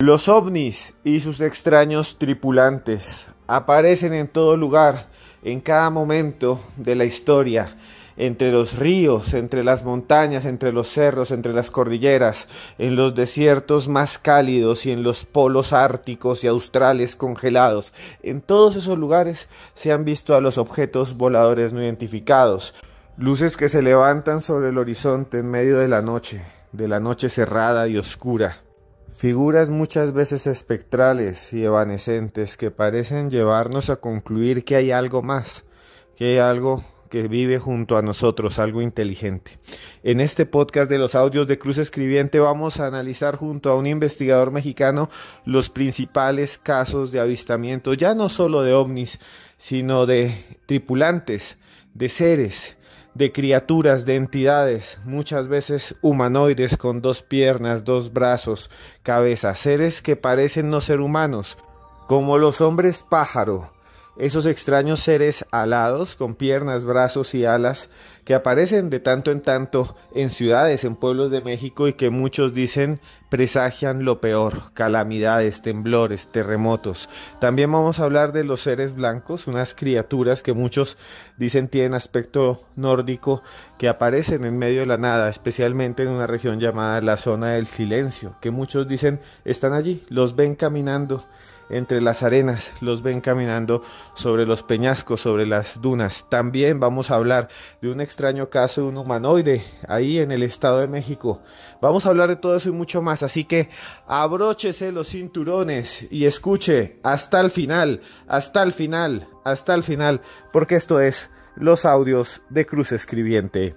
Los ovnis y sus extraños tripulantes aparecen en todo lugar, en cada momento de la historia, entre los ríos, entre las montañas, entre los cerros, entre las cordilleras, en los desiertos más cálidos y en los polos árticos y australes congelados. En todos esos lugares se han visto a los objetos voladores no identificados, luces que se levantan sobre el horizonte en medio de la noche cerrada y oscura. Figuras muchas veces espectrales y evanescentes que parecen llevarnos a concluir que hay algo más, que hay algo que vive junto a nosotros, algo inteligente. En este podcast de los audios de Cruz Escribiente vamos a analizar junto a un investigador mexicano los principales casos de avistamiento, ya no solo de ovnis, sino de tripulantes, de seres, de criaturas, de entidades, muchas veces humanoides con 2 piernas, 2 brazos, cabeza, seres que parecen no ser humanos, como los hombres pájaro, esos extraños seres alados con piernas, brazos y alas que aparecen de tanto en tanto en ciudades, en pueblos de México y que muchos dicen presagian lo peor, calamidades, temblores, terremotos. También vamos a hablar de los seres blancos, unas criaturas que muchos dicen tienen aspecto nórdico que aparecen en medio de la nada, especialmente en una región llamada la zona del silencio, que muchos dicen están allí, los ven caminando entre las arenas, los ven caminando sobre los peñascos, sobre las dunas. También vamos a hablar de un extraño caso de un humanoide ahí en el Estado de México. Vamos a hablar de todo eso y mucho más, así que abróchese los cinturones y escuche hasta el final, hasta el final, hasta el final, porque esto es los audios de Cruz Escribiente.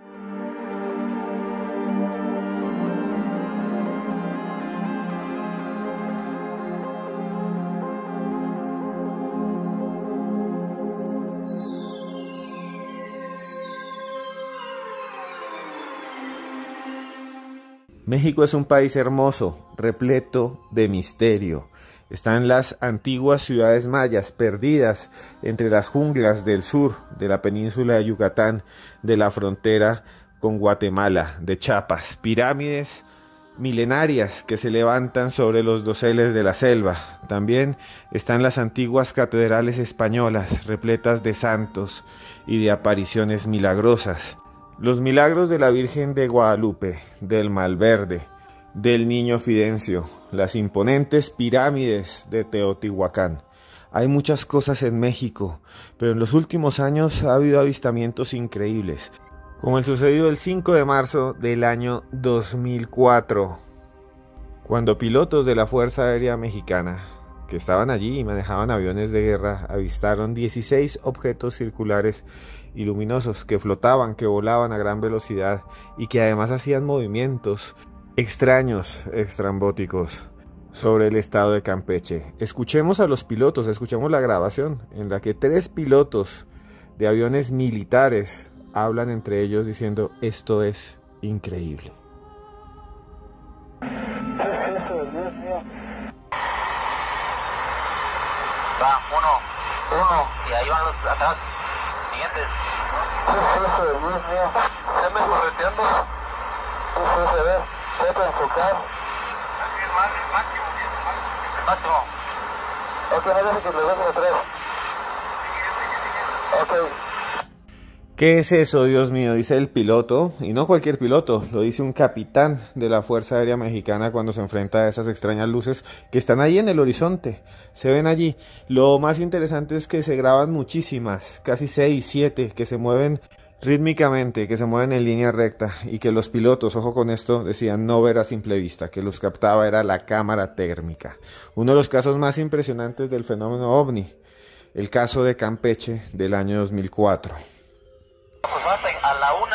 México es un país hermoso, repleto de misterio. Están las antiguas ciudades mayas perdidas entre las junglas del sur de la península de Yucatán, de la frontera con Guatemala, de Chiapas, pirámides milenarias que se levantan sobre los doseles de la selva. También están las antiguas catedrales españolas, repletas de santos y de apariciones milagrosas. Los milagros de la Virgen de Guadalupe, del Malverde, del Niño Fidencio, las imponentes pirámides de Teotihuacán. Hay muchas cosas en México, pero en los últimos años ha habido avistamientos increíbles, como el sucedido el 5 de marzo del año 2004, cuando pilotos de la Fuerza Aérea Mexicana, que estaban allí y manejaban aviones de guerra, avistaron 16 objetos circulares y luminosos que flotaban, que volaban a gran velocidad y que además hacían movimientos extraños, estrambóticos sobre el estado de Campeche. Escuchemos a los pilotos, escuchemos la grabación en la que 3 pilotos de aviones militares hablan entre ellos diciendo: esto es increíble. Va, uno, y ahí van los atrás, siguientes. Dios mío, se me correteando. Se ve, se puede enfocar. Máximo. Ok, no dejes que le den a 3. Ok. ¿Qué es eso, Dios mío? Dice el piloto, y no cualquier piloto, lo dice un capitán de la Fuerza Aérea Mexicana cuando se enfrenta a esas extrañas luces que están ahí en el horizonte, se ven allí. Lo más interesante es que se graban muchísimas, casi 6, 7, que se mueven rítmicamente, que se mueven en línea recta y que los pilotos, ojo con esto, decían no ver a simple vista, que los captaba era la cámara térmica. Uno de los casos más impresionantes del fenómeno ovni, el caso de Campeche del año 2004. Pues va a la 1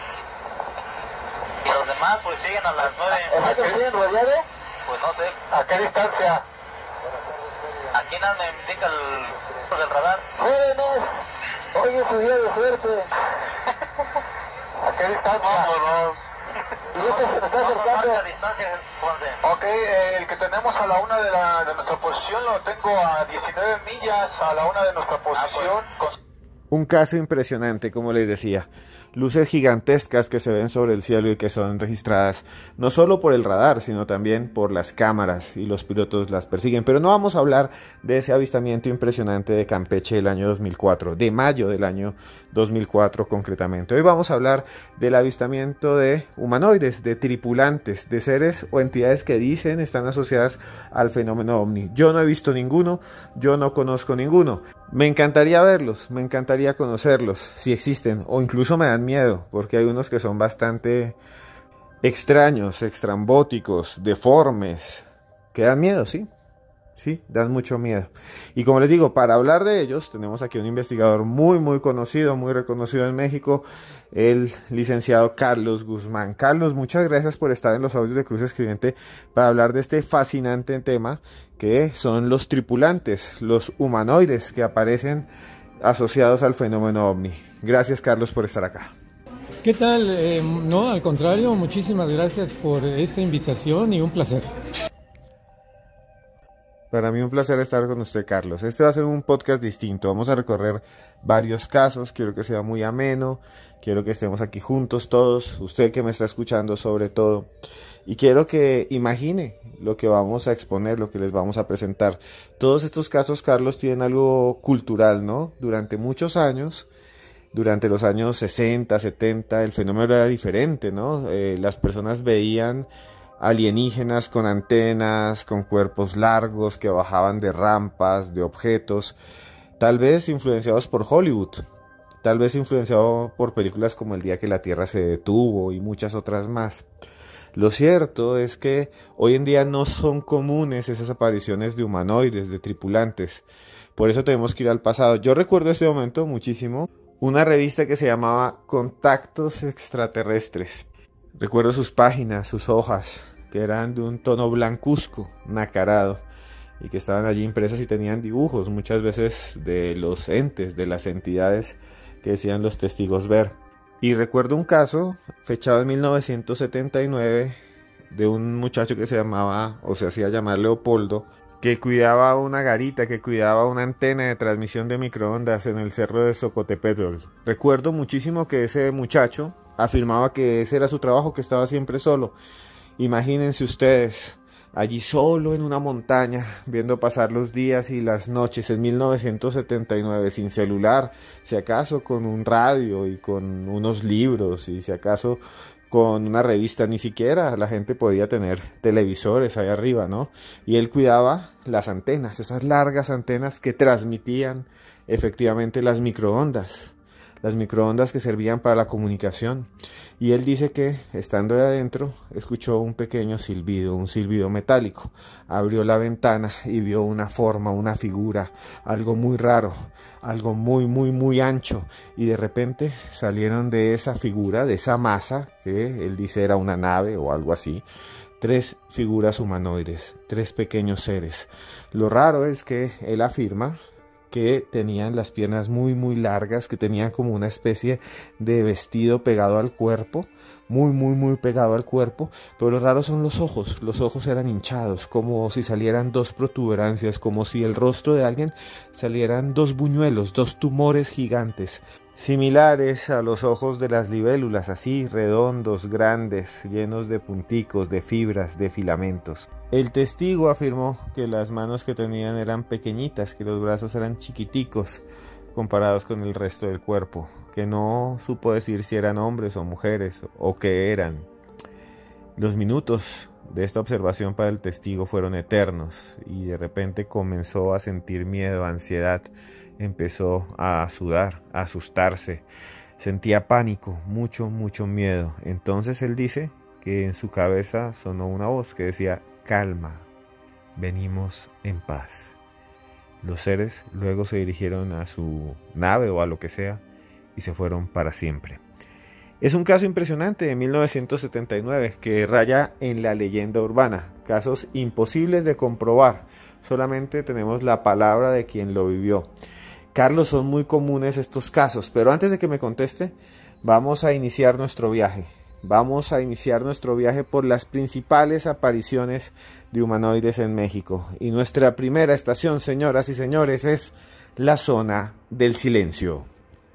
y los demás pues siguen a las 9. ¿Es que siguen rodeados? Pues no sé. ¿A qué distancia? Aquí nada me indica el radar. ¡Jóvenes! Hoy es su día de suerte. ¿A qué distancia? Vámonos. ¿Y este se está acercando? ¿A distancia, Juanse? Ok, el que tenemos a la 1 de nuestra posición lo tengo a 19 millas a la 1 de nuestra posición. Un caso impresionante, como les decía. Luces gigantescas que se ven sobre el cielo y que son registradas no solo por el radar, sino también por las cámaras, y los pilotos las persiguen. Pero no vamos a hablar de ese avistamiento impresionante de Campeche del año 2004, de mayo del año 2004 concretamente. Hoy vamos a hablar del avistamiento de humanoides, de tripulantes, de seres o entidades que dicen están asociadas al fenómeno ovni. Yo no he visto ninguno, yo no conozco ninguno. Me encantaría verlos, me encantaría conocerlos, si existen, o incluso me dan miedo, porque hay unos que son bastante extraños, extrambóticos, deformes, que dan miedo, sí, dan mucho miedo. Y como les digo, para hablar de ellos, tenemos aquí un investigador muy conocido, muy reconocido en México, el licenciado Carlos Guzmán. Carlos, muchas gracias por estar en los audios de Cruz Escribiente para hablar de este fascinante tema que son los tripulantes, los humanoides que aparecen asociados al fenómeno ovni. Gracias, Carlos, por estar acá. ¿Qué tal? No, al contrario, muchísimas gracias por esta invitación y un placer. Para mí un placer estar con usted, Carlos. Este va a ser un podcast distinto. Vamos a recorrer varios casos. Quiero que sea muy ameno. Quiero que estemos aquí juntos todos. Usted que me está escuchando sobre todo. Y quiero que imagine lo que vamos a exponer, lo que les vamos a presentar. Todos estos casos, Carlos, tienen algo cultural, ¿no? Durante muchos años, durante los años 60, 70, el fenómeno era diferente, ¿no? Las personas veían alienígenas con antenas, con cuerpos largos que bajaban de rampas, de objetos, tal vez influenciados por Hollywood, tal vez influenciados por películas como El día que la Tierra se detuvo y muchas otras más. Lo cierto es que hoy en día no son comunes esas apariciones de humanoides, de tripulantes. Por eso tenemos que ir al pasado. Yo recuerdo este momento muchísimo una revista que se llamaba Contactos Extraterrestres. Recuerdo sus páginas, sus hojas, que eran de un tono blancuzco, nacarado, y que estaban allí impresas y tenían dibujos, muchas veces de los entes, de las entidades que decían los testigos ver. Y recuerdo un caso, fechado en 1979, de un muchacho que se llamaba, o se hacía llamar Leopoldo, que cuidaba una garita, que cuidaba una antena de transmisión de microondas en el cerro de Xocotepetl. Recuerdo muchísimo que ese muchacho afirmaba que ese era su trabajo, que estaba siempre solo. Imagínense ustedes, allí solo en una montaña, viendo pasar los días y las noches en 1979, sin celular, si acaso con un radio y con unos libros, y si acaso con una revista. Ni siquiera la gente podía tener televisores ahí arriba, ¿no? Y él cuidaba las antenas, esas largas antenas que transmitían efectivamente las microondas que servían para la comunicación. Y él dice que, estando de adentro, escuchó un pequeño silbido, un silbido metálico. Abrió la ventana y vio una forma, una figura, algo muy raro, algo muy ancho. Y de repente salieron de esa figura, de esa masa, que él dice era una nave o algo así, 3 figuras humanoides, 3 pequeños seres. Lo raro es que él afirma que tenían las piernas muy largas, que tenían como una especie de vestido pegado al cuerpo, muy pegado al cuerpo, pero lo raro son los ojos eran hinchados, como si salieran 2 protuberancias, como si el rostro de alguien salieran 2 buñuelos, 2 tumores gigantes, similares a los ojos de las libélulas, así redondos, grandes, llenos de punticos, de fibras, de filamentos. El testigo afirmó que las manos que tenían eran pequeñitas, que los brazos eran chiquiticos comparados con el resto del cuerpo, que no supo decir si eran hombres o mujeres o qué eran. Los minutos de esta observación para el testigo fueron eternos y de repente comenzó a sentir miedo, ansiedad, empezó a sudar, a asustarse, sentía pánico, mucho miedo. Entonces él dice que en su cabeza sonó una voz que decía: calma, venimos en paz. Los seres luego se dirigieron a su nave o a lo que sea y se fueron para siempre. Es un caso impresionante de 1979 que raya en la leyenda urbana, casos imposibles de comprobar, solamente tenemos la palabra de quien lo vivió. Carlos, son muy comunes estos casos, pero antes de que me conteste, vamos a iniciar nuestro viaje. Vamos a iniciar nuestro viaje por las principales apariciones de humanoides en México. Y nuestra primera estación, señoras y señores, es la zona del silencio.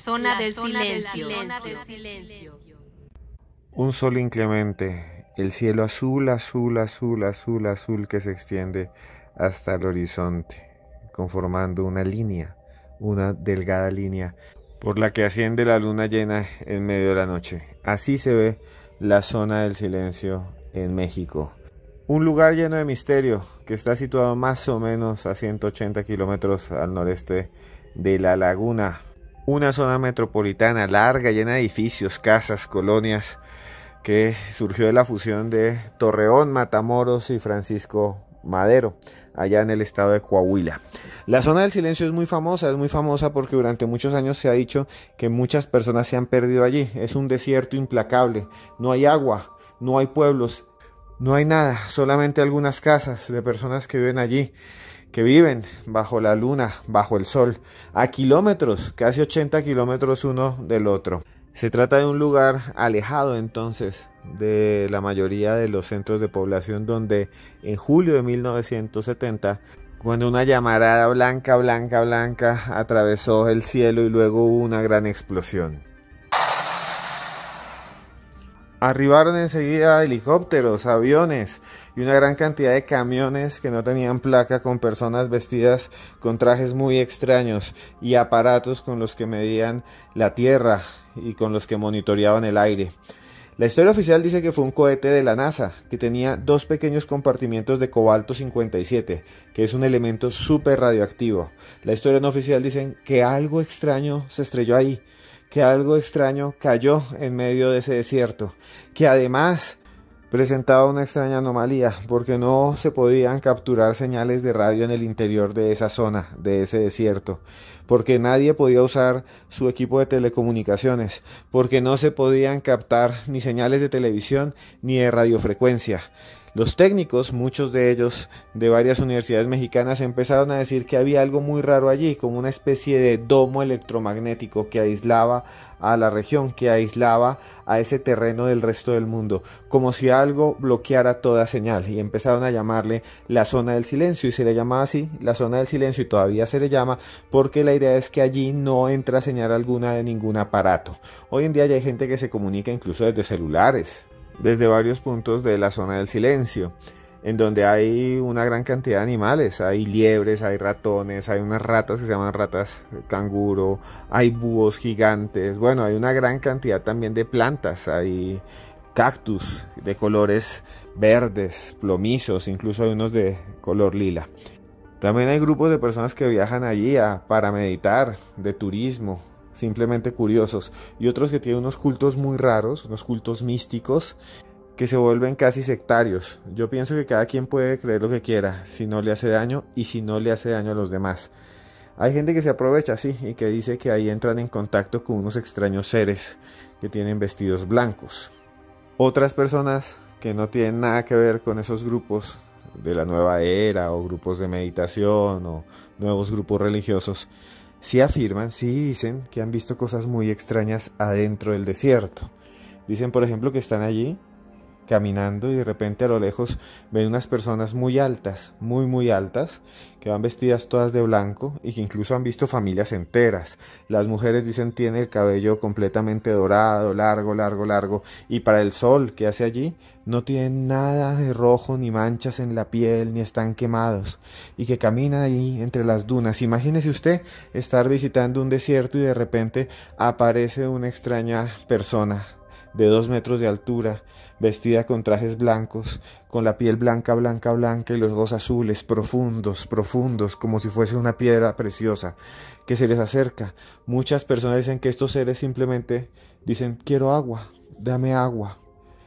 zona del silencio. Un sol inclemente, el cielo azul, azul, azul, azul, azul que se extiende hasta el horizonte, conformando una línea, una delgada línea por la que asciende la luna llena en medio de la noche. Así se ve la zona del silencio en México. Un lugar lleno de misterio que está situado más o menos a 180 kilómetros al noreste de La Laguna. Una zona metropolitana larga, llena de edificios, casas, colonias, que surgió de la fusión de Torreón, Matamoros y Francisco Madero, allá en el estado de Coahuila. La zona del silencio es muy famosa porque durante muchos años se ha dicho que muchas personas se han perdido allí. Es un desierto implacable, no hay agua, no hay pueblos, no hay nada, solamente algunas casas de personas que viven allí, que viven bajo la luna, bajo el sol, a kilómetros, casi 80 kilómetros uno del otro. Se trata de un lugar alejado entonces de la mayoría de los centros de población, donde en julio de 1970, cuando una llamarada blanca atravesó el cielo y luego hubo una gran explosión. Arribaron enseguida helicópteros, aviones y una gran cantidad de camiones que no tenían placa, con personas vestidas con trajes muy extraños y aparatos con los que medían la tierra y con los que monitoreaban el aire. La historia oficial dice que fue un cohete de la NASA que tenía 2 pequeños compartimientos de cobalto 57, que es un elemento súper radioactivo. La historia no oficial dice que algo extraño se estrelló ahí, que algo extraño cayó en medio de ese desierto, que además presentaba una extraña anomalía porque no se podían capturar señales de radio en el interior de esa zona, de ese desierto, porque nadie podía usar su equipo de telecomunicaciones, porque no se podían captar ni señales de televisión ni de radiofrecuencia. Los técnicos, muchos de ellos de varias universidades mexicanas, empezaron a decir que había algo muy raro allí, como una especie de domo electromagnético que aislaba a la región, que aislaba a ese terreno del resto del mundo, como si algo bloqueara toda señal, y empezaron a llamarle la zona del silencio, y se le llamaba así, la zona del silencio, y todavía se le llama porque la idea es que allí no entra señal alguna de ningún aparato. Hoy en día ya hay gente que se comunica incluso desde celulares, desde varios puntos de la zona del silencio, en donde hay una gran cantidad de animales. Hay liebres, hay ratones, hay unas ratas que se llaman ratas canguro, hay búhos gigantes, bueno, hay una gran cantidad también de plantas, hay cactus de colores verdes, plomizos, incluso hay unos de color lila. También hay grupos de personas que viajan allí para meditar, de turismo, simplemente curiosos, y otros que tienen unos cultos muy raros, unos cultos místicos que se vuelven casi sectarios. Yo pienso que cada quien puede creer lo que quiera, si no le hace daño y si no le hace daño a los demás. Hay gente que se aprovecha, sí, y que dice que ahí entran en contacto con unos extraños seres que tienen vestidos blancos. Otras personas que no tienen nada que ver con esos grupos de la nueva era o grupos de meditación o nuevos grupos religiosos, sí afirman, sí dicen que han visto cosas muy extrañas adentro del desierto. Dicen, por ejemplo, que están allí caminando y de repente a lo lejos ven unas personas muy altas, muy altas, que van vestidas todas de blanco y que incluso han visto familias enteras. Las mujeres, dicen, tienen el cabello completamente dorado, largo, y para el sol que hace allí no tienen nada de rojo, ni manchas en la piel, ni están quemados, y que caminan ahí entre las dunas. Imagínese usted estar visitando un desierto y de repente aparece una extraña persona de 2 metros de altura, vestida con trajes blancos, con la piel blanca y los ojos azules, profundos, como si fuese una piedra preciosa, que se les acerca. Muchas personas dicen que estos seres simplemente dicen, quiero agua, dame agua.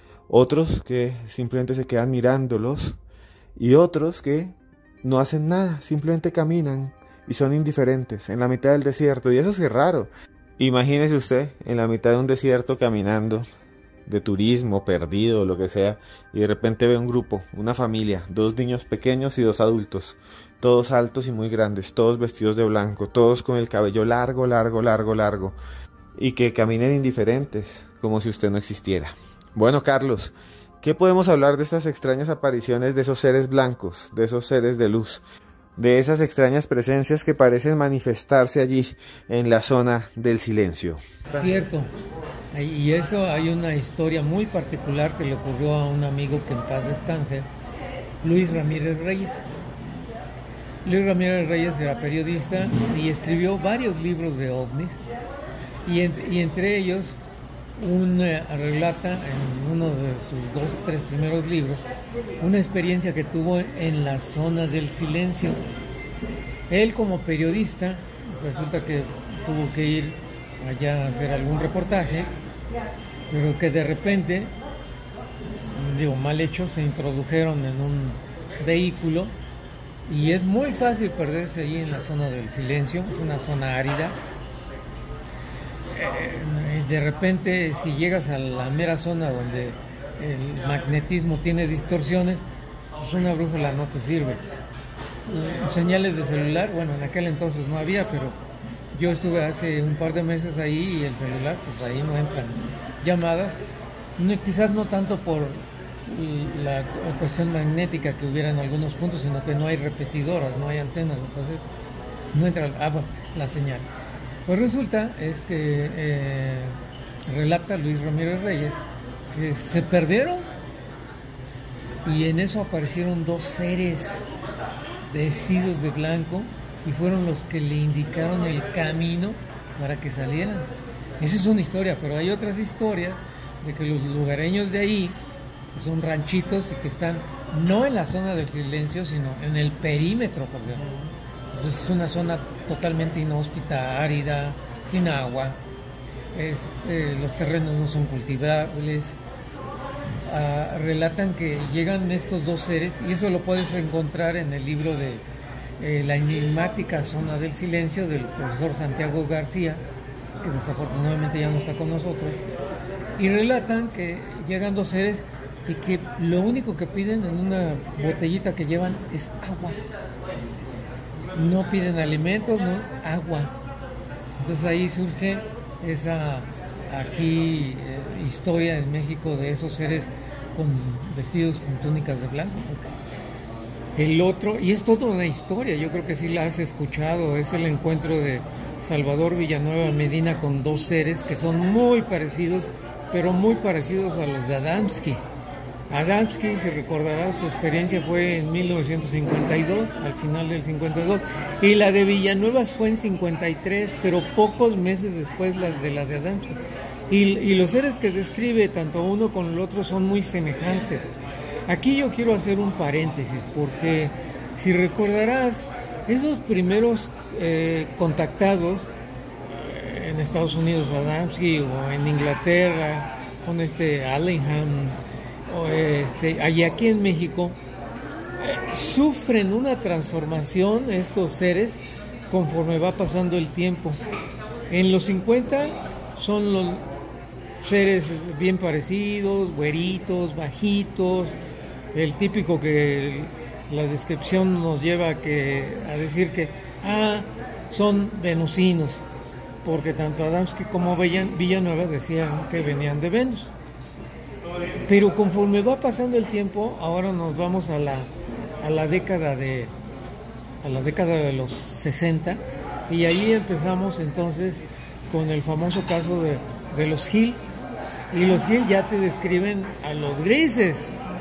Otros que simplemente se quedan mirándolos, y otros que no hacen nada, simplemente caminan y son indiferentes en la mitad del desierto, y eso es raro. Imagínese usted en la mitad de un desierto caminando, de turismo, perdido, lo que sea, y de repente ve un grupo, una familia, 2 niños pequeños y 2 adultos, todos altos y muy grandes, todos vestidos de blanco, todos con el cabello largo, y que caminen indiferentes, como si usted no existiera. Bueno, Carlos, ¿qué podemos hablar de estas extrañas apariciones de esos seres blancos, de esos seres de luz? de esas extrañas presencias que parecen manifestarse allí en la zona del silencio. Cierto, y eso hay una historia muy particular que le ocurrió a un amigo que en paz descanse, Luis Ramírez Reyes. Luis Ramírez Reyes era periodista y escribió varios libros de ovnis, y entre ellos relata en uno de sus 2 o 3 primeros libros una experiencia que tuvo en la zona del silencio. Él, como periodista, resulta que tuvo que ir allá a hacer algún reportaje, pero que de repente, mal hecho, se introdujeron en un vehículo y es muy fácil perderse allí en la zona del silencio. Es una zona árida. De repente, si llegas a la mera zona donde el magnetismo tiene distorsiones, pues una brújula no te sirve. Señales de celular, bueno, en aquel entonces no había, pero yo estuve hace un par de meses ahí y el celular, pues ahí no entran llamadas, quizás no tanto por la cuestión magnética que hubiera en algunos puntos, sino que no hay repetidoras, no hay antenas, entonces no entra la señal. Pues resulta relata Luis Ramírez Reyes que se perdieron y en eso aparecieron 2 seres vestidos de blanco y fueron los que le indicaron el camino para que salieran. Esa es una historia, pero hay otras historias de que los lugareños de ahí, que son ranchitos y que están no en la zona del silencio, sino en el perímetro, porque es una zona totalmente inhóspita, árida, sin agua, los terrenos no son cultivables. Relatan que llegan estos 2 seres, y eso lo puedes encontrar en el libro de La enigmática zona del silencio del profesor Santiago García, que desafortunadamente ya no está con nosotros, y relatan que llegan 2 seres y que lo único que piden en una botellita que llevan es agua. No piden alimentos, no, agua. Entonces ahí surge esa historia en México de esos seres vestidos con túnicas de blanco. El otro, y es toda una historia, yo creo que sí la has escuchado, es el encuentro de Salvador Villanueva Medina con 2 seres que son muy parecidos, pero muy parecidos a los de Adamski. Adamski, si recordarás, su experiencia fue en 1952, al final del 52, y la de Villanueva fue en 53, pero pocos meses después de la de Adamski. Y los seres que describe tanto uno como el otro son muy semejantes. Aquí yo quiero hacer un paréntesis, porque si recordarás, esos primeros contactados en Estados Unidos, Adamski, o en Inglaterra, con Allingham, y aquí en México, sufren una transformación estos seres conforme va pasando el tiempo. En los 50 son los seres bien parecidos, güeritos, bajitos, el típico que la descripción nos lleva a decir que son venusinos, porque tanto Adamski como Villanueva decían que venían de Venus. Pero conforme va pasando el tiempo, ahora nos vamos a la década de los 60, y ahí empezamos entonces con el famoso caso de los Hill, y los Hill ya te describen a los grises.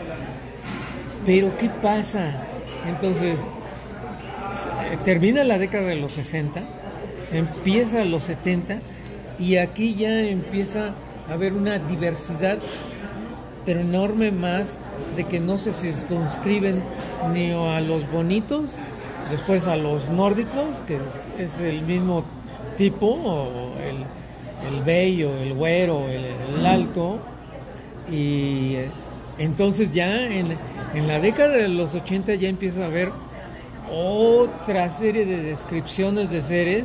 Pero ¿qué pasa? Entonces termina la década de los 60, empieza los 70, y aquí ya empieza a haber una diversidad, pero enorme, más de que no se circunscriben ni a los bonitos, después a los nórdicos, que es el mismo tipo, o el bello, el güero, el alto, y entonces ya en la década de los 80 ya empieza a haber otra serie de descripciones de seres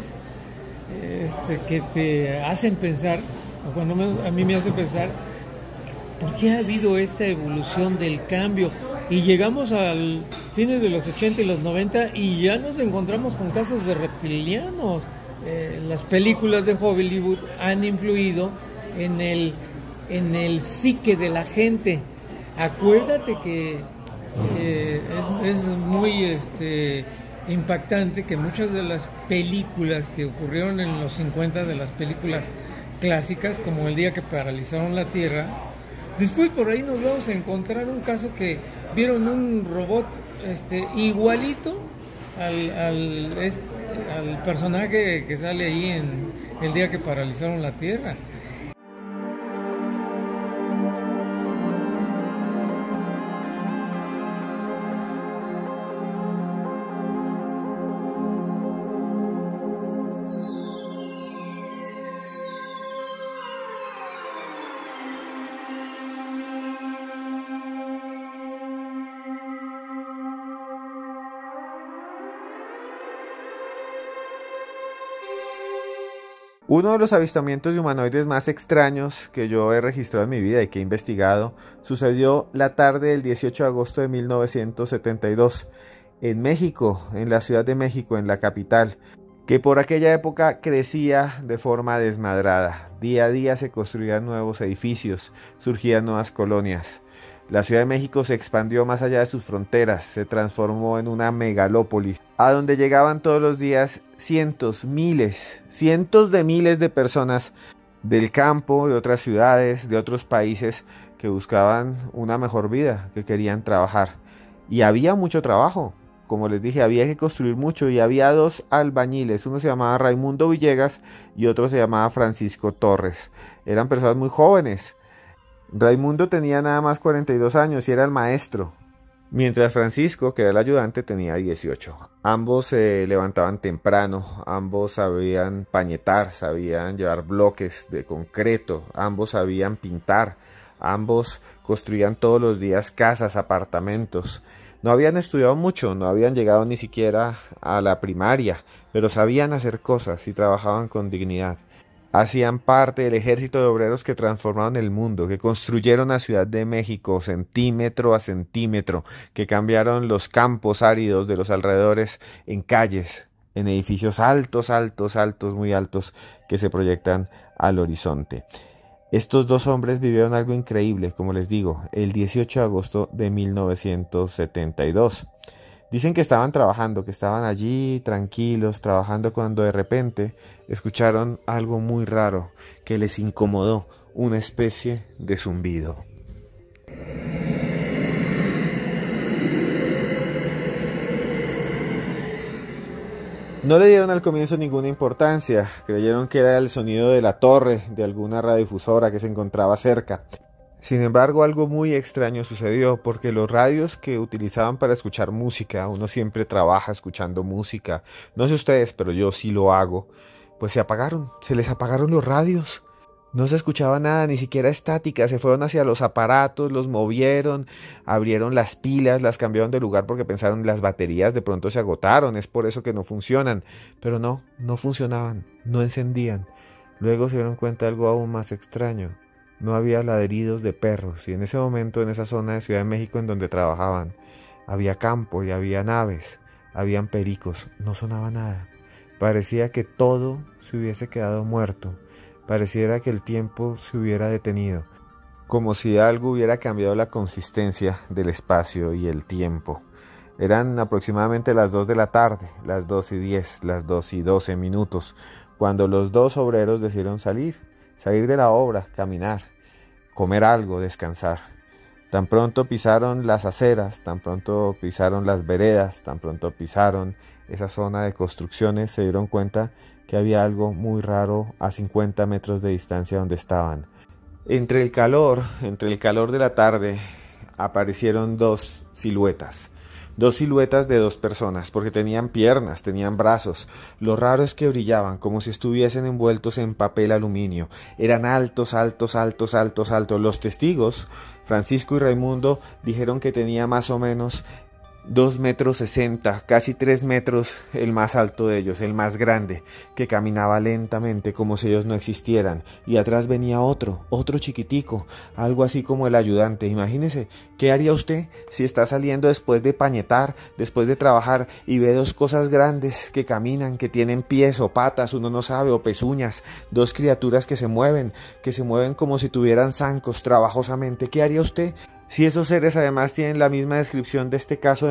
que te hacen pensar, o cuando a mí me hace pensar, ¿por qué ha habido esta evolución del cambio? Y llegamos al fines de los 80 y los 90 y ya nos encontramos con casos de reptilianos. Las películas de Hollywood han influido en el psique de la gente. Acuérdate que es muy impactante que muchas de las películas que ocurrieron en los 50, de las películas clásicas, como El día que paralizaron la Tierra, después por ahí nos vamos a encontrar un caso que vieron un robot igualito al personaje que sale ahí en El día que paralizaron la Tierra. Uno de los avistamientos de humanoides más extraños que yo he registrado en mi vida y que he investigado sucedió la tarde del 18 de agosto de 1972 en México, en la Ciudad de México, en la capital, que por aquella época crecía de forma desmadrada. Día a día se construían nuevos edificios, surgían nuevas colonias. La Ciudad de México se expandió más allá de sus fronteras, se transformó en una megalópolis, a donde llegaban todos los días cientos de miles de personas del campo, de otras ciudades, de otros países que buscaban una mejor vida, que querían trabajar. Y había mucho trabajo, como les dije, había que construir mucho y había dos albañiles, uno se llamaba Raimundo Villegas y otro se llamaba Francisco Torres. Eran personas muy jóvenes. Raimundo tenía nada más 42 años y era el maestro, mientras Francisco, que era el ayudante, tenía 18. Ambos se levantaban temprano, ambos sabían pañetar, sabían llevar bloques de concreto, ambos sabían pintar, ambos construían todos los días casas, apartamentos. No habían estudiado mucho, no habían llegado ni siquiera a la primaria, pero sabían hacer cosas y trabajaban con dignidad. Hacían parte del ejército de obreros que transformaron el mundo, que construyeron la Ciudad de México centímetro a centímetro, que cambiaron los campos áridos de los alrededores en calles, en edificios altos, muy altos, que se proyectan al horizonte. Estos dos hombres vivieron algo increíble, como les digo, el 18 de agosto de 1972. Dicen que estaban trabajando, que estaban allí tranquilos, trabajando, cuando de repente escucharon algo muy raro que les incomodó, una especie de zumbido. No le dieron al comienzo ninguna importancia, creyeron que era el sonido de la torre de alguna radiodifusora que se encontraba cerca. Sin embargo, algo muy extraño sucedió, porque los radios que utilizaban para escuchar música, uno siempre trabaja escuchando música, no sé ustedes, pero yo sí lo hago, pues se les apagaron los radios. No se escuchaba nada, ni siquiera estática, se fueron hacia los aparatos, los movieron, abrieron las pilas, las cambiaron de lugar porque pensaron las baterías de pronto se agotaron, es por eso que no funcionan, pero no funcionaban, no encendían. Luego se dieron cuenta de algo aún más extraño. No había ladridos de perros y en ese momento, en esa zona de Ciudad de México en donde trabajaban, había campo y había aves, habían pericos, no sonaba nada. Parecía que todo se hubiese quedado muerto, pareciera que el tiempo se hubiera detenido, como si algo hubiera cambiado la consistencia del espacio y el tiempo. Eran aproximadamente las 2 de la tarde, las 2:10, las 2:12 minutos, cuando los dos obreros decidieron salir de la obra, caminar, comer algo, descansar. Tan pronto pisaron las aceras, tan pronto pisaron las veredas, tan pronto pisaron esa zona de construcciones, se dieron cuenta que había algo muy raro a 50 metros de distancia donde estaban. Entre el calor de la tarde aparecieron dos siluetas de dos personas, porque tenían piernas, tenían brazos. Lo raro es que brillaban como si estuviesen envueltos en papel aluminio. Eran altos. Los testigos, Francisco y Raimundo, dijeron que tenía más o menos 2,60 metros, casi 3 metros el más alto de ellos, el más grande, que caminaba lentamente como si ellos no existieran, y atrás venía otro chiquitico, algo así como el ayudante. Imagínese, ¿qué haría usted si está saliendo después de pañetar, después de trabajar, y ve dos cosas grandes que caminan, que tienen pies o patas, uno no sabe, o pezuñas, dos criaturas que se mueven como si tuvieran zancos trabajosamente? ¿Qué haría usted? Si esos seres además tienen la misma descripción de este caso de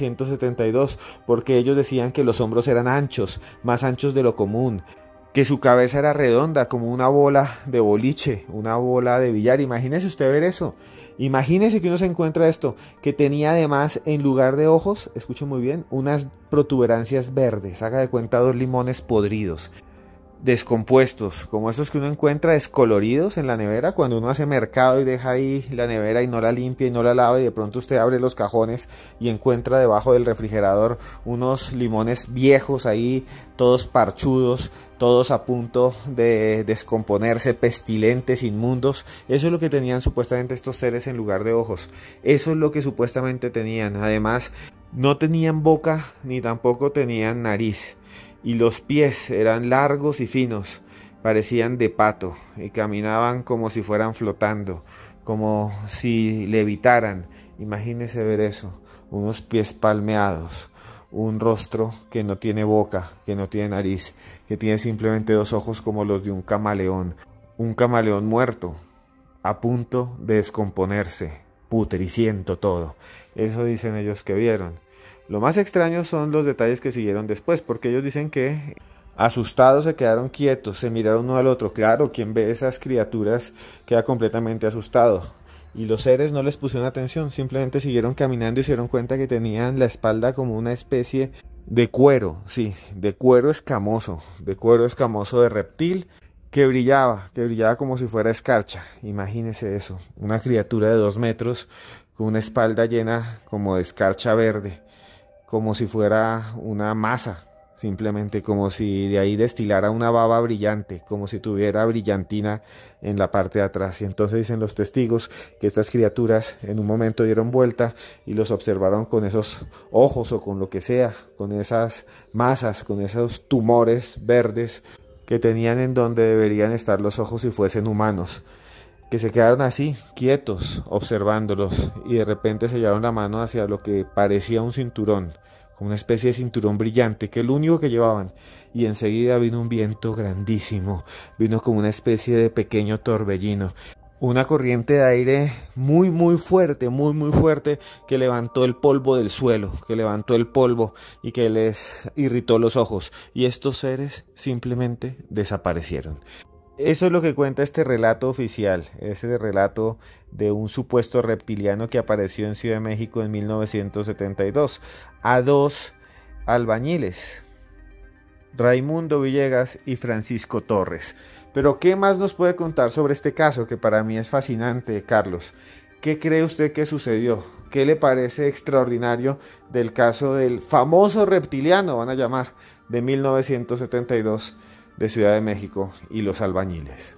1972, porque ellos decían que los hombros eran anchos, más anchos de lo común, que su cabeza era redonda como una bola de boliche, una bola de billar. Imagínese usted ver eso. Imagínese que uno se encuentra esto, que tenía además en lugar de ojos, escuche muy bien, unas protuberancias verdes, haga de cuenta 2 limones podridos, descompuestos, como esos que uno encuentra descoloridos en la nevera cuando uno hace mercado y deja ahí la nevera y no la limpia y no la lava, y de pronto usted abre los cajones y encuentra debajo del refrigerador unos limones viejos ahí, todos parchudos, todos a punto de descomponerse, pestilentes, inmundos. Eso es lo que tenían supuestamente estos seres en lugar de ojos. Eso es lo que supuestamente tenían. Además, no tenían boca ni tampoco tenían nariz. Y los pies eran largos y finos, parecían de pato, y caminaban como si fueran flotando, como si levitaran. Imagínese ver eso, unos pies palmeados, un rostro que no tiene boca, que no tiene nariz, que tiene simplemente 2 ojos como los de un camaleón muerto, a punto de descomponerse, putriciento todo. Eso dicen ellos que vieron. Lo más extraño son los detalles que siguieron después, porque ellos dicen que asustados se quedaron quietos, se miraron uno al otro. Claro, quien ve esas criaturas queda completamente asustado. Y los seres no les pusieron atención, simplemente siguieron caminando y se dieron cuenta que tenían la espalda como una especie de cuero, sí, de cuero escamoso de reptil que brillaba como si fuera escarcha. Imagínese eso, una criatura de 2 metros con una espalda llena como de escarcha verde, como si fuera una masa, simplemente como si de ahí destilara una baba brillante, como si tuviera brillantina en la parte de atrás. Y entonces dicen los testigos que estas criaturas en un momento dieron vuelta y los observaron con esos ojos o con lo que sea, con esas masas, con esos tumores verdes que tenían en donde deberían estar los ojos si fuesen humanos, que se quedaron así, quietos, observándolos, y de repente se llevaron la mano hacia lo que parecía un cinturón, como una especie de cinturón brillante, que es lo único que llevaban, y enseguida vino un viento grandísimo, vino como una especie de pequeño torbellino, una corriente de aire muy fuerte, muy fuerte, que levantó el polvo del suelo, que levantó el polvo y que les irritó los ojos, y estos seres simplemente desaparecieron. Eso es lo que cuenta este relato oficial, ese relato de un supuesto reptiliano que apareció en Ciudad de México en 1972 a 2 albañiles, Raimundo Villegas y Francisco Torres. Pero ¿qué más nos puede contar sobre este caso que para mí es fascinante, Carlos? ¿Qué cree usted que sucedió? ¿Qué le parece extraordinario del caso del famoso reptiliano, van a llamar, de 1972? De Ciudad de México y los albañiles?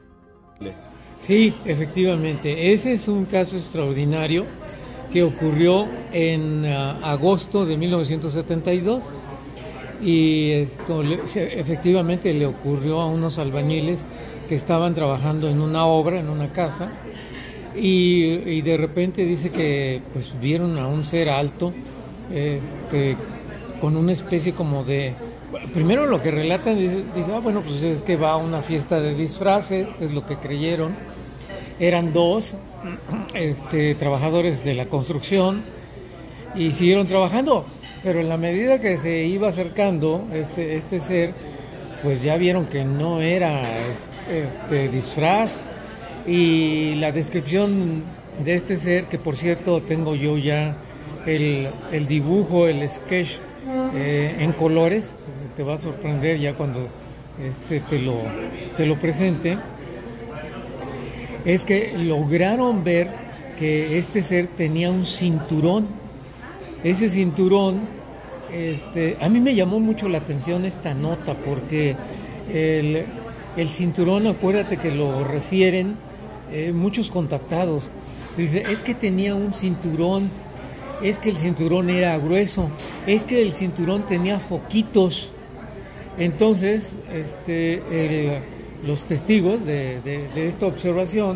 Sí, efectivamente, ese es un caso extraordinario que ocurrió en agosto de 1972 y esto efectivamente le ocurrió a unos albañiles que estaban trabajando en una obra, en una casa, y de repente dice que pues vieron a un ser alto con una especie como de... Primero lo que relatan dice, bueno, pues es que va a una fiesta de disfraces, es lo que creyeron. Eran 2 trabajadores de la construcción y siguieron trabajando, pero en la medida que se iba acercando este ser, pues ya vieron que no era disfraz, y la descripción de este ser, que por cierto tengo yo ya el dibujo, el sketch en colores, te va a sorprender ya cuando te lo presente, es que lograron ver que este ser tenía un cinturón. Ese cinturón, a mí me llamó mucho la atención esta nota, porque el cinturón, acuérdate que lo refieren muchos contactados. Dice, es que tenía un cinturón, es que el cinturón era grueso, es que el cinturón tenía foquitos. Entonces, los testigos de esta observación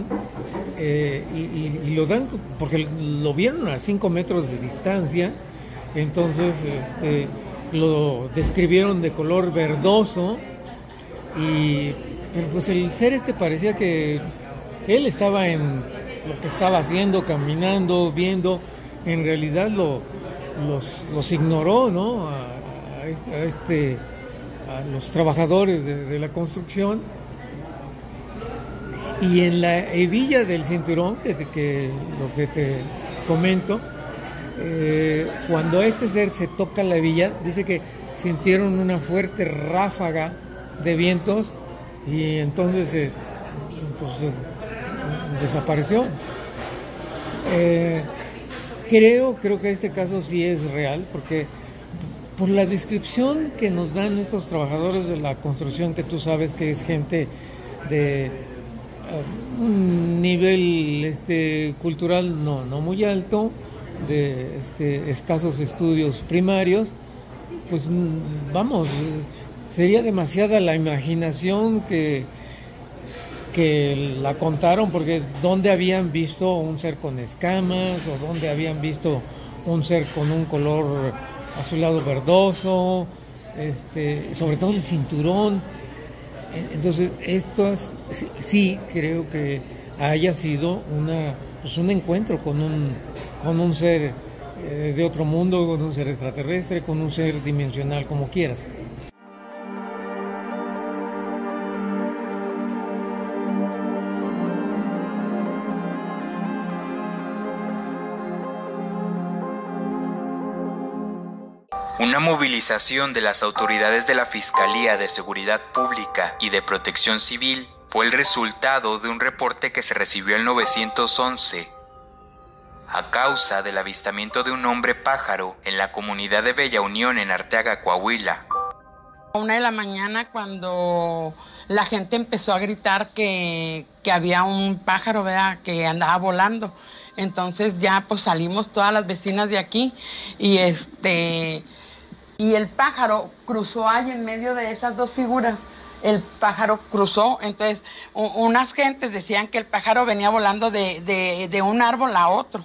y lo dan porque lo vieron a 5 metros de distancia. Entonces lo describieron de color verdoso, pero pues el ser parecía que él estaba en lo que estaba haciendo, caminando, viendo, en realidad los ignoró, ¿no? A los trabajadores de la construcción. Y en la hebilla del cinturón, que lo que te comento, cuando este ser se toca la hebilla, dice que sintieron una fuerte ráfaga de vientos y entonces desapareció. Creo que este caso sí es real, porque por la descripción que nos dan estos trabajadores de la construcción, que tú sabes que es gente de un nivel cultural no muy alto, de escasos estudios primarios, pues vamos, sería demasiada la imaginación que la contaron, porque ¿dónde habían visto un ser con escamas o dónde habían visto un ser con un color azulado verdoso, sobre todo el cinturón? Entonces, sí creo que haya sido un encuentro con un ser de otro mundo, con un ser extraterrestre, con un ser dimensional, como quieras. Una movilización de las autoridades de la Fiscalía de Seguridad Pública y de Protección Civil fue el resultado de un reporte que se recibió al 911 a causa del avistamiento de un hombre pájaro en la comunidad de Bella Unión en Arteaga, Coahuila. A 1 de la mañana, cuando la gente empezó a gritar que había un pájaro, ¿verdad?, que andaba volando. Entonces ya pues salimos todas las vecinas de aquí y el pájaro cruzó ahí en medio de esas dos figuras. El pájaro cruzó, entonces unas gentes decían que el pájaro venía volando de un árbol a otro.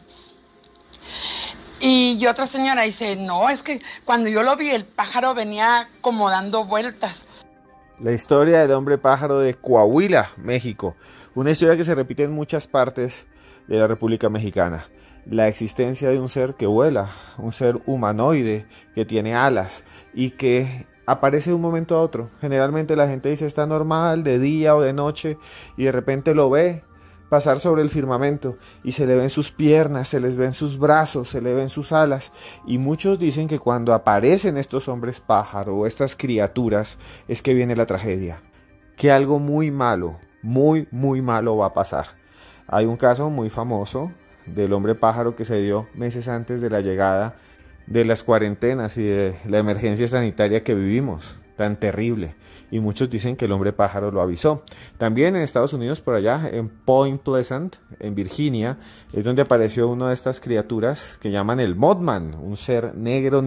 Y otra señora dice, no, es que cuando yo lo vi, el pájaro venía como dando vueltas. La historia del hombre pájaro de Coahuila, México. Una historia que se repite en muchas partes de la República Mexicana. La existencia de un ser que vuela, un ser humanoide que tiene alas y que aparece de un momento a otro. Generalmente la gente dice está normal, de día o de noche, y de repente lo ve pasar sobre el firmamento y se le ven sus piernas, se les ven sus brazos, se le ven sus alas, y muchos dicen que cuando aparecen estos hombres pájaro o estas criaturas es que viene la tragedia, que algo muy malo, muy malo va a pasar. Hay un caso muy famoso del hombre pájaro que se dio meses antes de la llegada de las cuarentenas y de la emergencia sanitaria que vivimos, tan terrible, y muchos dicen que el hombre pájaro lo avisó. También en Estados Unidos, por allá en Point Pleasant, en Virginia, es donde apareció una de estas criaturas que llaman el Mothman, un ser negro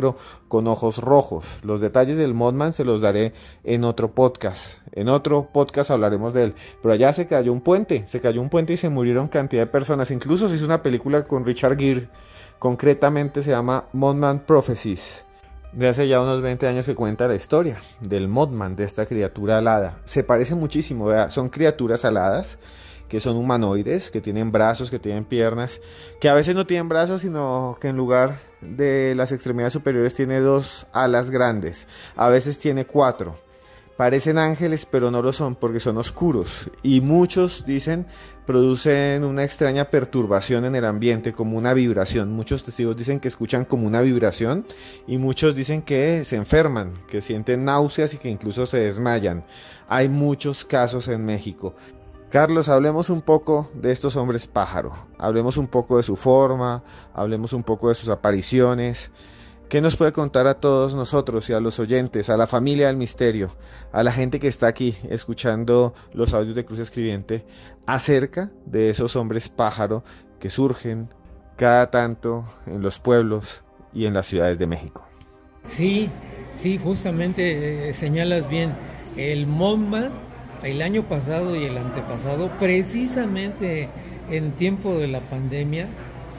con ojos rojos. Los detalles del Mothman se los daré en otro podcast. En otro podcast hablaremos de él. Pero allá se cayó un puente y se murieron cantidad de personas. Incluso se hizo una película con Richard Gere, concretamente se llama Mothman Prophecies, de hace ya unos 20 años, que cuenta la historia del Mothman, de esta criatura alada. Se parece muchísimo, ¿verdad? Son criaturas aladas que son humanoides, que tienen brazos, que tienen piernas, que a veces no tienen brazos, sino que en lugar de las extremidades superiores tiene 2 alas grandes, a veces tiene 4. Parecen ángeles, pero no lo son porque son oscuros, y muchos dicen producen una extraña perturbación en el ambiente, como una vibración. Muchos testigos dicen que escuchan como una vibración, y muchos dicen que se enferman, que sienten náuseas y que incluso se desmayan. Hay muchos casos en México. Carlos, hablemos un poco de estos hombres pájaro, hablemos un poco de su forma, hablemos un poco de sus apariciones. ¿Qué nos puede contar a todos nosotros y a los oyentes, a la familia del misterio, a la gente que está aquí escuchando los audios de Cruz Escribiente, acerca de esos hombres pájaro que surgen cada tanto en los pueblos y en las ciudades de México? Sí, justamente señalas bien. El Mothman, el año pasado y el antepasado, precisamente en tiempo de la pandemia,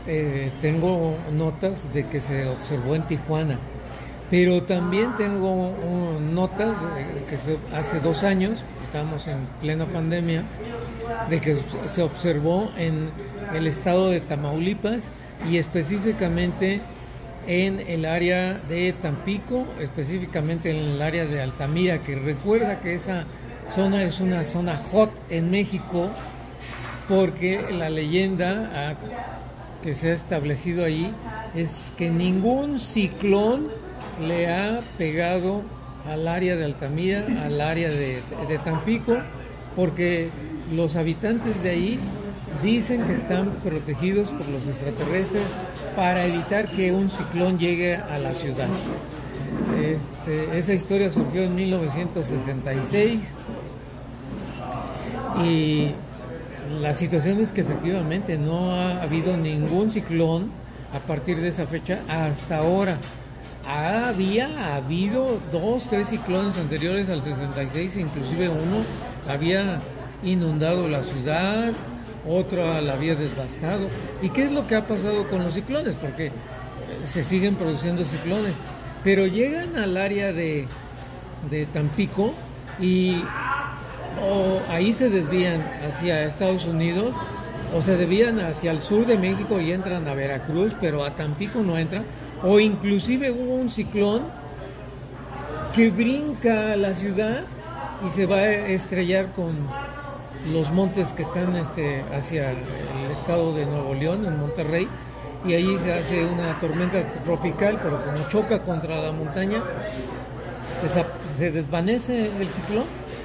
tengo notas de que se observó en Tijuana, pero también tengo notas de que hace 2 años, estamos en plena pandemia, de que se observó en el estado de Tamaulipas y específicamente en el área de Tampico, específicamente en el área de Altamira, que recuerda que esa zona es una zona hot en México, porque la leyenda que se ha establecido ahí es que ningún ciclón le ha pegado al área de Altamira, al área de Tampico, porque los habitantes de ahí dicen que están protegidos por los extraterrestres para evitar que un ciclón llegue a la ciudad. Esa historia surgió en 1966 y la situación es que efectivamente no ha habido ningún ciclón a partir de esa fecha hasta ahora. Había habido 2, 3 ciclones anteriores al 66, inclusive uno había inundado la ciudad, otro la había devastado. ¿Y qué es lo que ha pasado con los ciclones? Porque se siguen produciendo ciclones, pero llegan al área de Tampico y ahí se desvían hacia Estados Unidos o se desvían hacia el sur de México y entran a Veracruz, pero a Tampico no entran. O inclusive hubo un ciclón que brinca a la ciudad y se va a estrellar con los montes que están hacia el estado de Nuevo León, en Monterrey, y allí se hace una tormenta tropical, pero como choca contra la montaña, se desvanece el ciclón.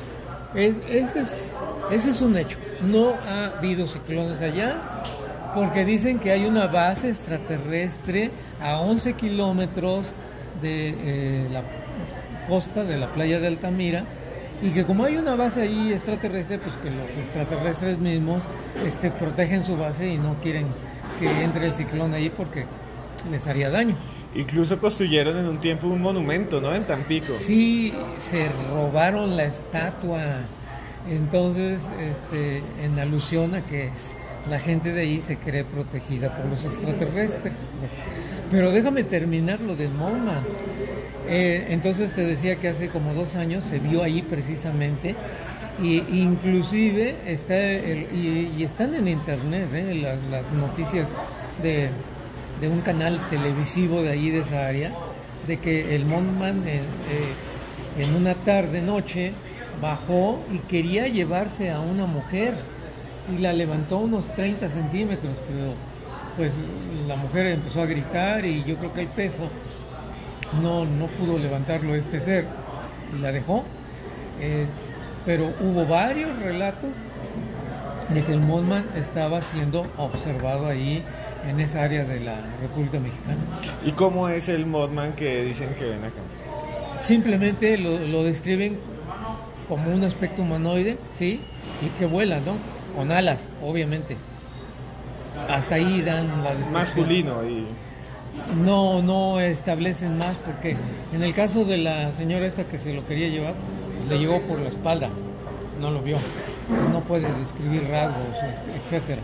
Ese es un hecho. No ha habido ciclones allá, porque dicen que hay una base extraterrestre a 11 kilómetros de la costa de la playa de Altamira, y que como hay una base ahí extraterrestre, pues que los extraterrestres mismos protegen su base y no quieren que entre el ciclón ahí porque les haría daño. Incluso construyeron en un tiempo un monumento, ¿no? En Tampico. Sí, se robaron la estatua. Entonces, en alusión a que la gente de ahí se cree protegida por los extraterrestres. Pero déjame terminar lo del Mothman. Entonces te decía que hace como 2 años se vio ahí precisamente, y inclusive están en internet las noticias de un canal televisivo de ahí de esa área, de que el Mothman en una tarde noche bajó y quería llevarse a una mujer y la levantó unos 30 centímetros, pero pues la mujer empezó a gritar y yo creo que el peso no pudo levantarlo ser y la dejó. Pero hubo varios relatos de que el Mothman estaba siendo observado ahí en esa área de la República Mexicana. ¿Y cómo es el Mothman que dicen que ven acá? Simplemente lo describen como un aspecto humanoide, ¿sí? Y que vuela, ¿no? Con alas, obviamente. Hasta ahí dan la descripción. Masculino y... No establecen más, porque en el caso de la señora esta que se lo quería llevar, le llegó por la espalda, no lo vio, no puede describir rasgos, etcétera.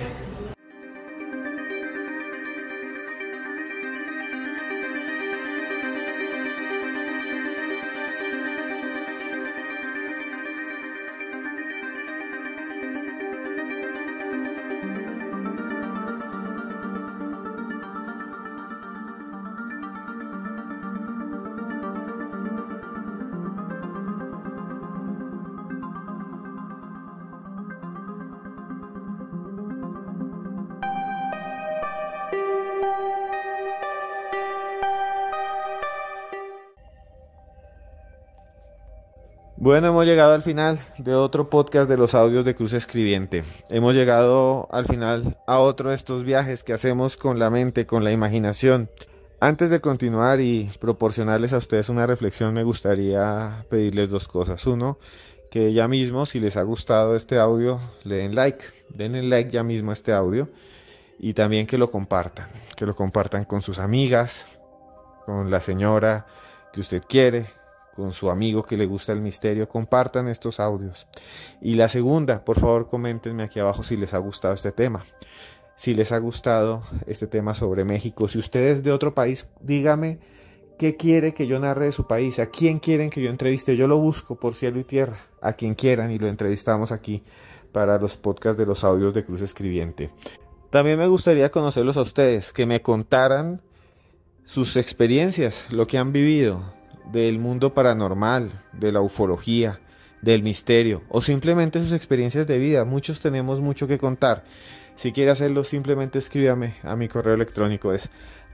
Bueno, hemos llegado al final de otro podcast de los audios de Cruz Escribiente. Hemos llegado al final a otro de estos viajes que hacemos con la mente, con la imaginación. Antes de continuar y proporcionarles a ustedes una reflexión, me gustaría pedirles 2 cosas. Uno, que ya mismo, si les ha gustado este audio, le den like. Denle like ya mismo a este audio. Y también que lo compartan con sus amigas, con la señora que usted quiere, con su amigo que le gusta el misterio. Compartan estos audios. Y la segunda, por favor, coméntenme aquí abajo si les ha gustado este tema. Si les ha gustado este tema sobre México. Si usted es de otro país, dígame qué quiere que yo narre de su país. ¿A quién quieren que yo entreviste? Yo lo busco por cielo y tierra. A quien quieran y lo entrevistamos aquí para los podcasts de los audios de Cruz Escribiente. También me gustaría conocerlos a ustedes, que me contaran sus experiencias, lo que han vivido del mundo paranormal, de la ufología, del misterio, o simplemente sus experiencias de vida. Muchos tenemos mucho que contar. Si quiere hacerlo, simplemente escríbame a mi correo electrónico, es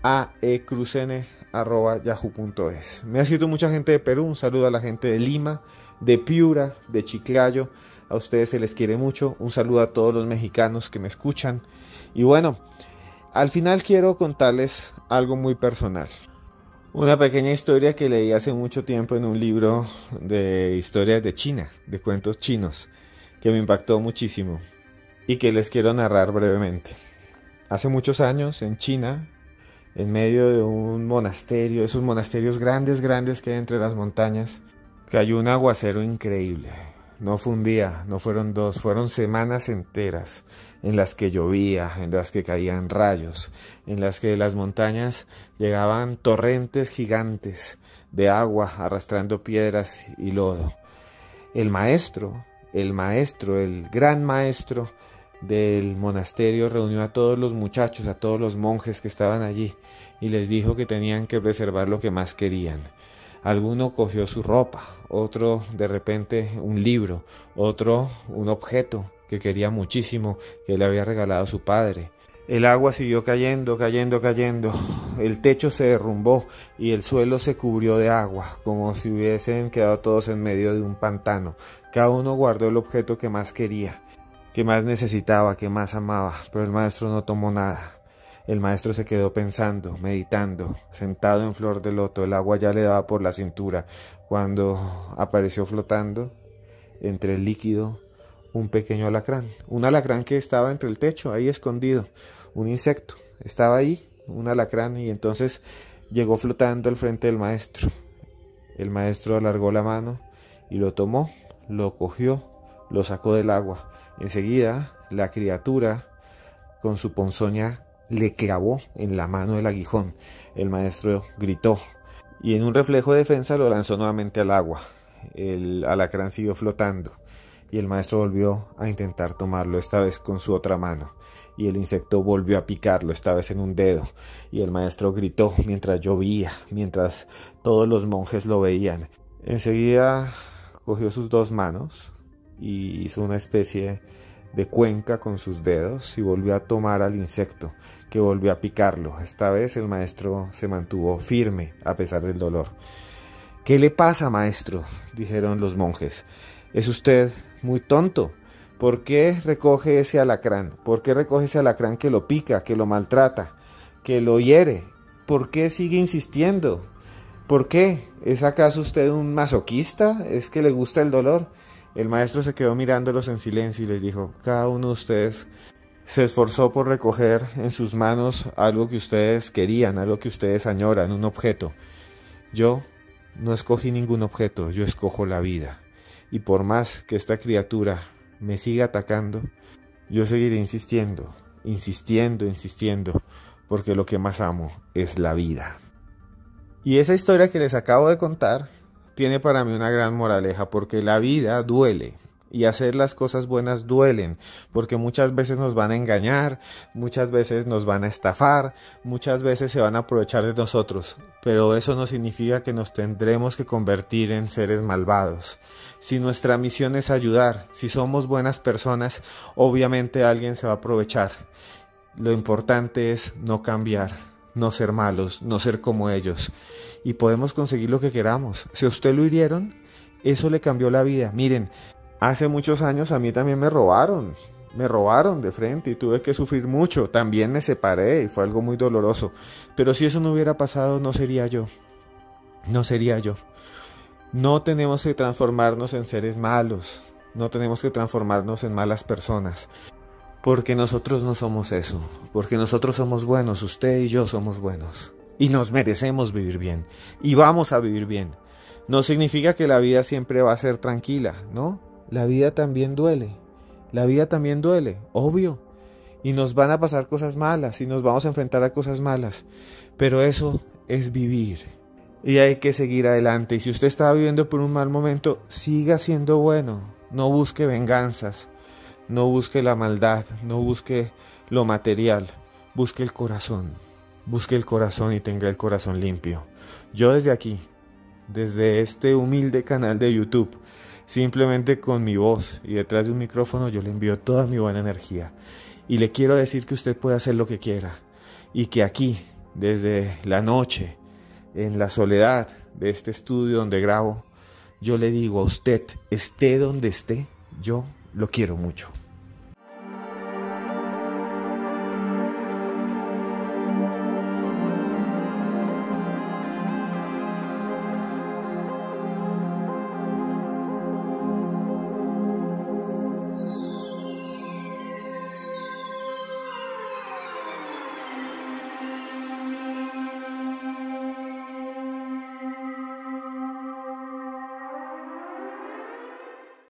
aecruzn@yahoo.es. Me ha escrito mucha gente de Perú, un saludo a la gente de Lima, de Piura, de Chiclayo. A ustedes se les quiere mucho. Un saludo a todos los mexicanos que me escuchan. Y bueno, al final quiero contarles algo muy personal. Una pequeña historia que leí hace mucho tiempo en un libro de historias de China, de cuentos chinos, que me impactó muchísimo y que les quiero narrar brevemente. Hace muchos años en China, en medio de un monasterio, esos monasterios grandes que hay entre las montañas, cayó un aguacero increíble. No fue un día, no fueron dos, fueron semanas enteras en las que llovía, en las que caían rayos, en las que de las montañas llegaban torrentes gigantes de agua arrastrando piedras y lodo. El gran maestro del monasterio reunió a todos los muchachos, a todos los monjes que estaban allí y les dijo que tenían que preservar lo que más querían. Alguno cogió su ropa, otro de repente un libro, otro un objeto que quería muchísimo, que le había regalado su padre. El agua siguió cayendo. El techo se derrumbó y el suelo se cubrió de agua, como si hubiesen quedado todos en medio de un pantano. Cada uno guardó el objeto que más quería, que más necesitaba, que más amaba, pero el maestro no tomó nada. El maestro se quedó pensando, meditando, sentado en flor de loto. El agua ya le daba por la cintura cuando apareció flotando entre el líquido un pequeño alacrán. Un alacrán que estaba entre el techo, ahí escondido. Un insecto. Estaba ahí, un alacrán, y entonces llegó flotando al frente del maestro. El maestro alargó la mano y lo tomó, lo cogió, lo sacó del agua. Enseguida, la criatura, con su ponzoña, le clavó en la mano el aguijón. El maestro gritó y en un reflejo de defensa lo lanzó nuevamente al agua. El alacrán siguió flotando y el maestro volvió a intentar tomarlo, esta vez con su otra mano, y el insecto volvió a picarlo, esta vez en un dedo, y el maestro gritó mientras llovía, mientras todos los monjes lo veían. Enseguida cogió sus dos manos y hizo una especie de cuenca con sus dedos y volvió a tomar al insecto, que volvió a picarlo. Esta vez el maestro se mantuvo firme a pesar del dolor. «¿Qué le pasa, maestro?», dijeron los monjes. «Es usted muy tonto. ¿Por qué recoge ese alacrán? ¿Por qué recoge ese alacrán que lo pica, que lo maltrata, que lo hiere? ¿Por qué sigue insistiendo? ¿Por qué? ¿Es acaso usted un masoquista? ¿Es que le gusta el dolor?». El maestro se quedó mirándolos en silencio y les dijo: «Cada uno de ustedes se esforzó por recoger en sus manos algo que ustedes querían, algo que ustedes añoran, un objeto. Yo no escogí ningún objeto, yo escojo la vida. Y por más que esta criatura me siga atacando, yo seguiré insistiendo, porque lo que más amo es la vida». Y esa historia que les acabo de contar tiene para mí una gran moraleja, porque la vida duele y hacer las cosas buenas duelen, porque muchas veces nos van a engañar, muchas veces nos van a estafar, muchas veces se van a aprovechar de nosotros, pero eso no significa que nos tendremos que convertir en seres malvados. Si nuestra misión es ayudar, si somos buenas personas, obviamente alguien se va a aprovechar. Lo importante es no cambiar, no ser malos, no ser como ellos. Y podemos conseguir lo que queramos. Si a usted lo hirieron, eso le cambió la vida. Miren, hace muchos años a mí también me robaron de frente y tuve que sufrir mucho. También me separé y fue algo muy doloroso. Pero si eso no hubiera pasado, no sería yo. No tenemos que transformarnos en seres malos. No tenemos que transformarnos en malas personas. Porque nosotros no somos eso. Porque nosotros somos buenos. Usted y yo somos buenos. Y nos merecemos vivir bien. Y vamos a vivir bien. No significa que la vida siempre va a ser tranquila, ¿no? La vida también duele. Obvio. Y nos van a pasar cosas malas. Y nos vamos a enfrentar a cosas malas. Pero eso es vivir. Y hay que seguir adelante. Y si usted está viviendo por un mal momento, siga siendo bueno. No busque venganzas. No busque la maldad, no busque lo material, busque el corazón. Busque el corazón y tenga el corazón limpio. Yo desde aquí, desde este humilde canal de YouTube, simplemente con mi voz y detrás de un micrófono, yo le envío toda mi buena energía. Y le quiero decir que usted puede hacer lo que quiera. Y que aquí, desde la noche, en la soledad de este estudio donde grabo, yo le digo a usted, esté donde esté, yo lo quiero mucho.